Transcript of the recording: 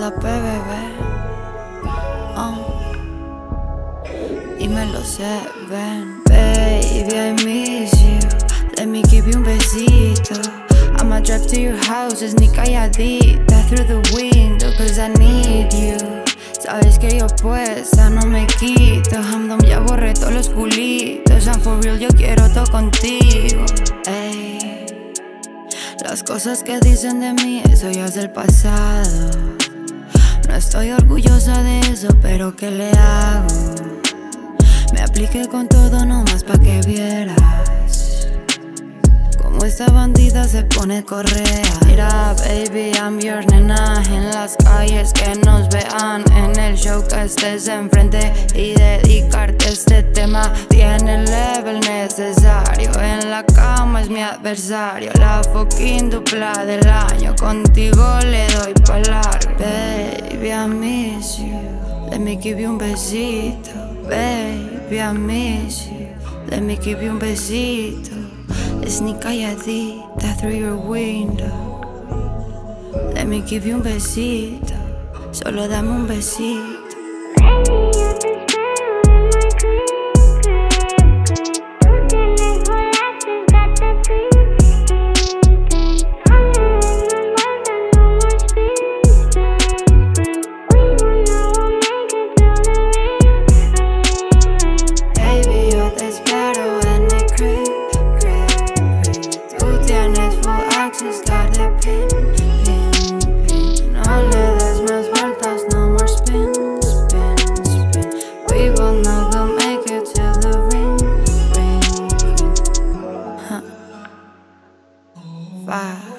la PBB. Y me lo sé, ven. Baby, I miss you. Let me give you un besito. I'ma drive to your house, sneak calladita through the window, cause I need you. Sabes que yo puesta no me quito. Hamdom ya borré todos los culitos. And for real yo quiero todo contigo. Ey. Las cosas que dicen de mí, eso ya es del pasado. No estoy orgullosa de eso, pero ¿qué le hago? Me apliqué con todo nomás pa' que vieras como esta bandida se pone correa. Mira, baby, I'm your nena. En las calles que nos vean, en el show que estés enfrente, y dedicarte este tema tiene el level necesario. En la cama es mi adversario, la fucking dupla del año. Contigo le doy pa' largo. Baby, I miss you. Let me give you un besito. Baby, I miss you. Let me give you un besito. Sneak calladita through your window. Let me give you un besito. Solo dame un besito. Five.